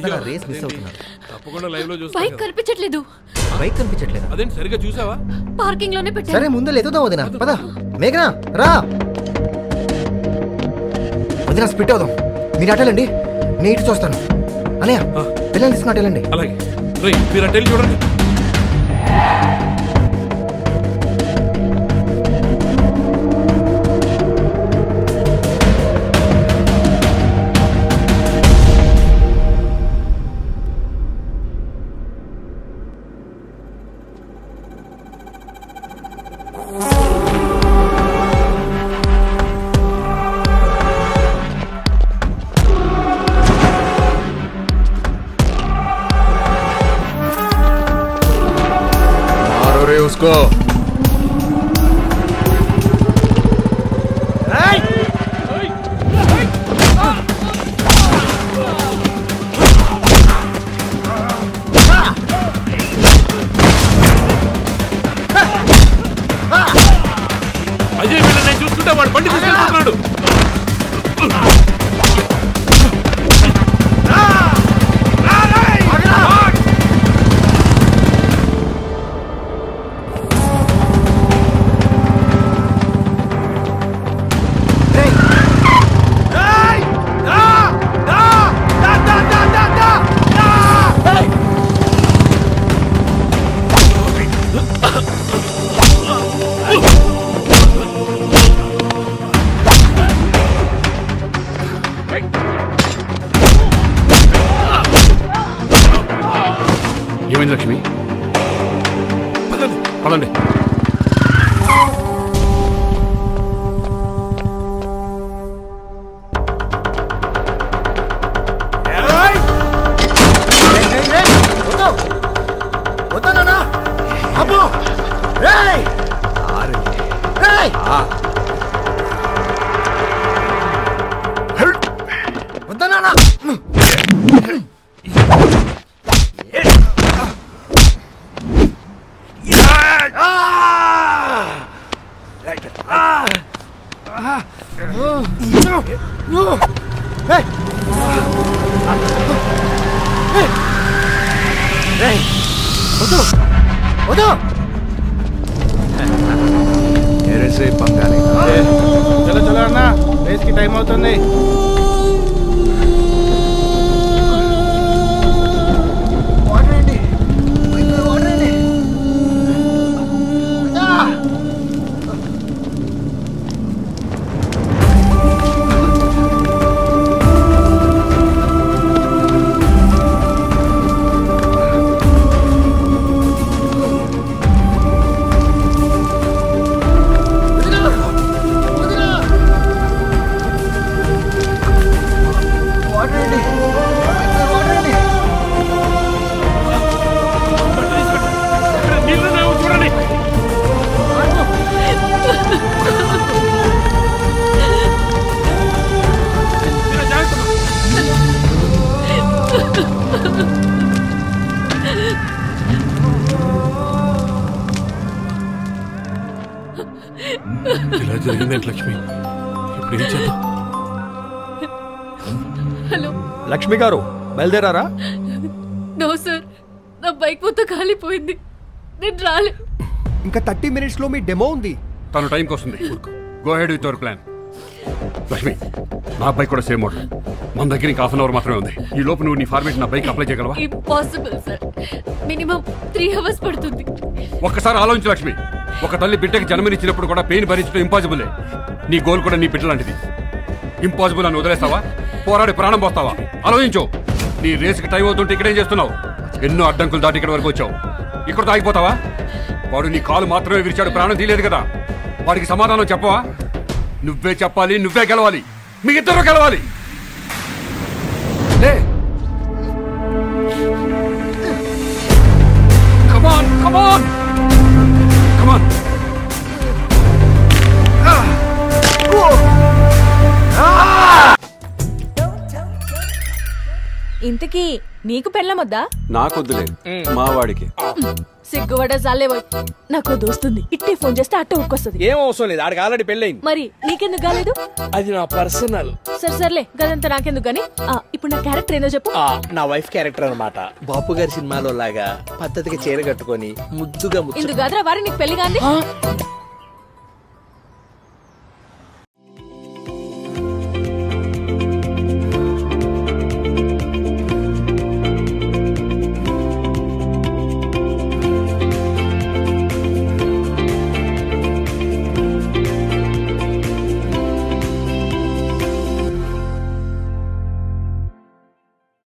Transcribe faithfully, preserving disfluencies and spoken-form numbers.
అందరూ race miss అవుతున్నారు. తప్పకుండా లైవ్ లో చూస్తా. బైక్ కనిపించట్లేదు. బైక్ కనిపించట్లేదు. అదేంటి సరిగ్గా చూసావా? పార్కింగ్ లోనే పెట్టాను. సరే ముందు లేదుదా వదినా. పద మేఘనా రా. వదినా స్పిట్ అవుదాం. మీరు అటెలండి, నేను ఇటు చూస్తాను. అన్నయ్య పిల్లల్ని తీసుకుని అటెలండి. అలాగే రేయ్ మీరు అటెల్ చూడండి. उसको అజయ్ వీళ్ళని నేను చూసుకుంటా, వాడు బండి తీసుకెళ్తున్నాడు. ఏమైంది లక్ష్మి? పదండి పదండి. चलो चलो अन्ना, रेस की टाइम అవుతుంది. ఇలా జరిగిందేంటి లక్ష్మి? ఇప్పుడు ఏం చేద్దాం? హలో లక్ష్మి గారు బయలుదేరారా? నో సార్, నా బైక్ మొత్తం కాలిపోయింది, నేను రాలే. ఇంకా థర్టీ మినిట్స్ లో మీ డెమో ఉంది. తను టైంకి వస్తుంది. Go ahead with your plan. Lakshmi నా బైక్ కూడా సేమ్ మోడల్. మన దగ్గర ఇంకా హాఫ్ అన్ అవర్ మాత్రమే ఉంది. ఈ లోపు నువ్వు నీ ఫార్మేట్ నా బైక్ అప్లై చేయగలవా? Impossible sir, minimum three hours పడుతుంది. ఒక్కసారి ఆలోచించు లక్ష్మి. ఒక తల్లి బిడ్డకి జన్మనిచ్చినప్పుడు కూడా పెయిన్ భరించడం ఇంపాసిబులే. నీ గోల్ కూడా నీ బిడ్డ లాంటిది. ఇంపాసిబుల్ అని వదిలేస్తావా? పోరాడి ప్రాణం పోస్తావా? ఆలోచించు. నీ రేసుకి టైం అవుతుంటే ఇక్కడేం చేస్తున్నావు? ఎన్నో అడ్డంకులు దాటి ఇక్కడ వరకు వచ్చావు. ఇక్కడ ఆగిపోతావా? వాడు నీ కాలు మాత్రమే విరిచాడు, ప్రాణం తీయలేదు కదా. వాడికి సమాధానం చెప్పవా? నువ్వే చెప్పాలి, నువ్వే గెలవాలి, మీ ఇద్దరు గెలవాలి. Come on, come on, come on. ఇంతకీ నీకు పెళ్ళమొద్దా? నాకొద్దులే, మా వాడికి. సిగ్గుపడ జాలేవోయ్. నాకు దోస్తుంది ఇట్టే ఫోన్ చేస్తే అట్ట ఉక్కొస్తుంది. ఏం అవసరం లేదు, ఆడికి ఆల్రెడీ పెళ్ళయింది. మరి నీకెందుకు కాలేదు? అది నా పర్సనల్. సరే సర్లే గదంతా నాకెందుకు గాని ఇప్పుడు నా క్యారెక్టర్ ఏందో చెప్పు. నా వైఫ్ క్యారెక్టర్ అన్నమాట. బాపు గారి సినిమాలో లాగా పద్ధతిగా చీర కట్టుకొని ముద్దుగా ఇందుకు గదరా వారి నీకు పెళ్లి గాంది.